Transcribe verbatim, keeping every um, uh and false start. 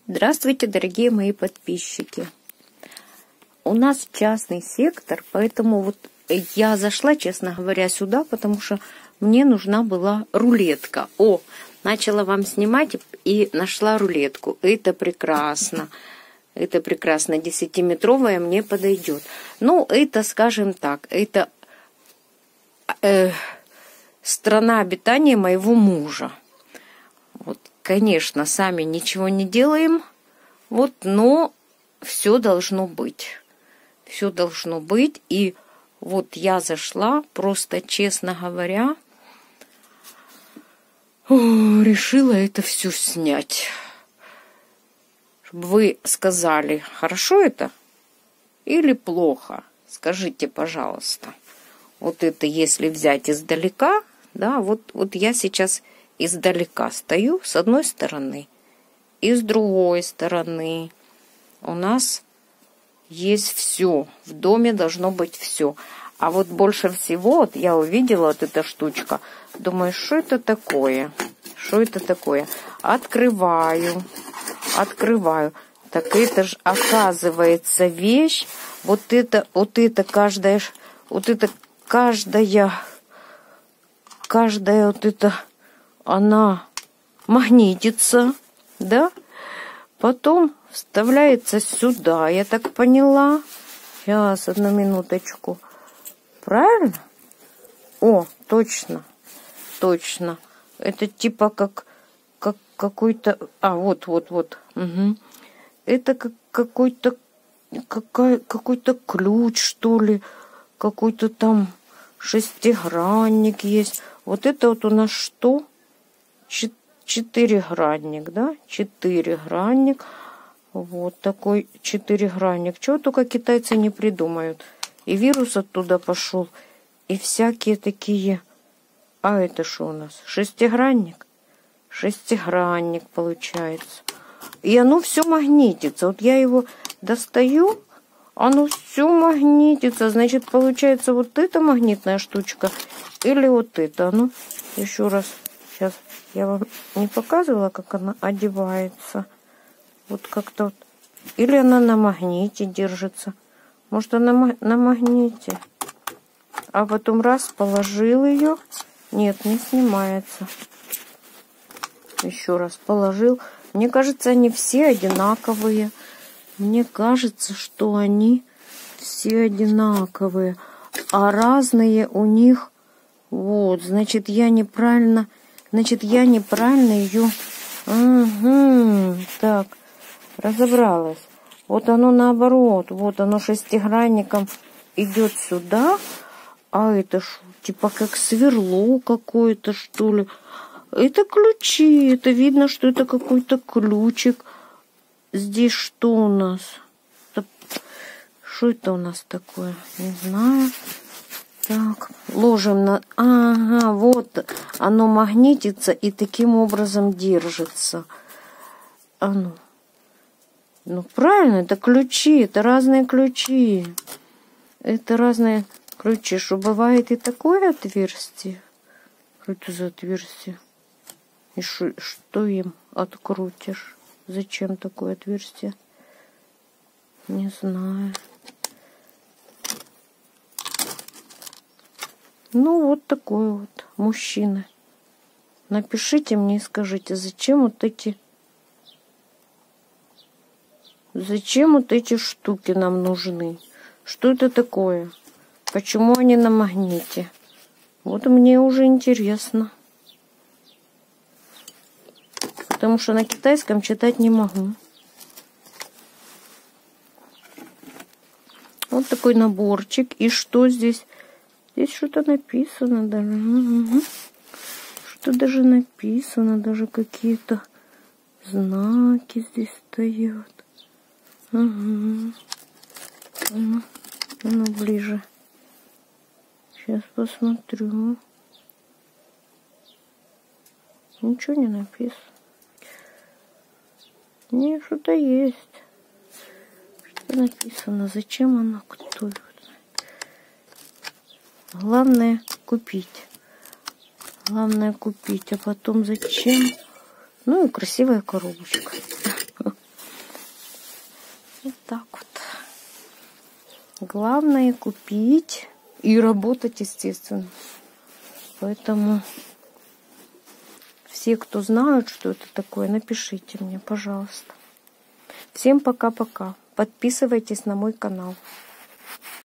Здравствуйте, дорогие мои подписчики. У нас частный сектор, поэтому вот я зашла, честно говоря, сюда, потому что мне нужна была рулетка. О, начала вам снимать и нашла рулетку. Это прекрасно. Это прекрасно. Десятиметровая мне подойдет. Ну, это, скажем так, это э, страна обитания моего мужа. Вот, конечно, сами ничего не делаем, вот, но все должно быть. Все должно быть. И вот я зашла, просто, честно говоря, о, решила это все снять. Чтобы вы сказали, хорошо это или плохо? Скажите, пожалуйста. Вот это если взять издалека, да, вот, вот я сейчас издалека стою с одной стороны, и с другой стороны. У нас есть все. В доме должно быть все. А вот больше всего, вот я увидела вот эта штучка, думаю, что это такое? Что это такое? Открываю, открываю. Так это же оказывается вещь. Вот это, вот это каждая, вот это каждая, каждая вот это, она магнитится, да? Потом вставляется сюда, я так поняла. Сейчас, одну минуточку. Правильно? О, точно, точно. Это типа как, как какой-то... А, вот, вот, вот. Угу. Это как какой-то какой, какой-то ключ, что ли. Какой-то там шестигранник есть. Вот это вот у нас что? Четырехгранник, да? Четырехгранник. Вот такой четырехгранник. Чего только китайцы не придумают. И вирус оттуда пошел. И всякие такие... А это что у нас? Шестигранник? Шестигранник получается. И оно все магнитится. Вот я его достаю, оно все магнитится. Значит, получается вот эта магнитная штучка или вот это. Ну, еще раз. Сейчас я вам не показывала, как она одевается. Вот как-то вот. Или она на магните держится. Может, она на магните. А потом раз, положил ее. Нет, не снимается. Еще раз положил. Мне кажется, они все одинаковые. Мне кажется, что они все одинаковые. А разные у них... Вот, значит, я неправильно... Значит, я неправильно ее... Угу. Так, разобралась. Вот оно наоборот. Вот оно шестигранником идет сюда. А это что? Типа как сверло какое-то, что ли. Это ключи. Это видно, что это какой-то ключик. Здесь что у нас? Это... Что это у нас такое? Не знаю. Так, ложим на... Ага, вот оно магнитится и таким образом держится. А ну. Ну, правильно, это ключи, это разные ключи. Это разные ключи. Что бывает и такое отверстие? Что это за отверстие? И шо, что им открутишь? Зачем такое отверстие? Не знаю. Ну, вот такой вот мужчина. Напишите мне и скажите, зачем вот эти... Зачем вот эти штуки нам нужны? Что это такое? Почему они на магните? Вот мне уже интересно. Потому что на китайском читать не могу. Вот такой наборчик. И что здесь? Здесь что-то написано даже. Угу. Что даже написано, даже какие-то знаки здесь стоят. Угу. Ну, ну, ближе. Сейчас посмотрю. Ничего не написано. Не, что-то есть. Что написано? Зачем оно? Кто? Главное купить. Главное купить. А потом зачем? Ну и красивая коробочка. так вот. Главное купить и работать, естественно. Поэтому все, кто знают, что это такое, напишите мне, пожалуйста. Всем пока-пока. Подписывайтесь на мой канал.